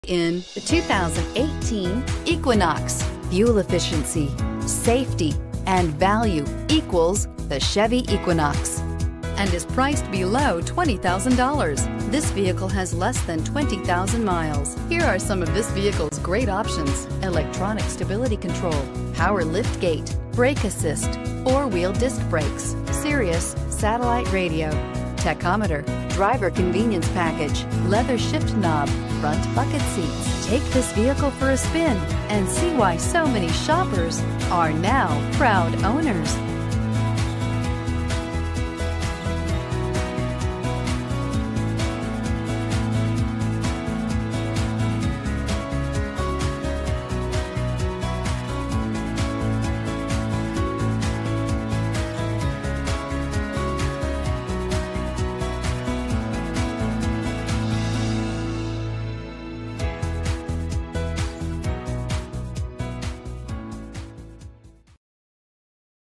In the 2018 Equinox. Fuel efficiency, safety, and value equals the Chevy Equinox and is priced below $20,000. This vehicle has less than 20,000 miles. Here are some of this vehicle's great options: electronic stability control, power lift gate, brake assist, four-wheel disc brakes, Sirius satellite radio, tachometer, driver convenience package, leather shift knob, front bucket seats. Take this vehicle for a spin and see why so many shoppers are now proud owners.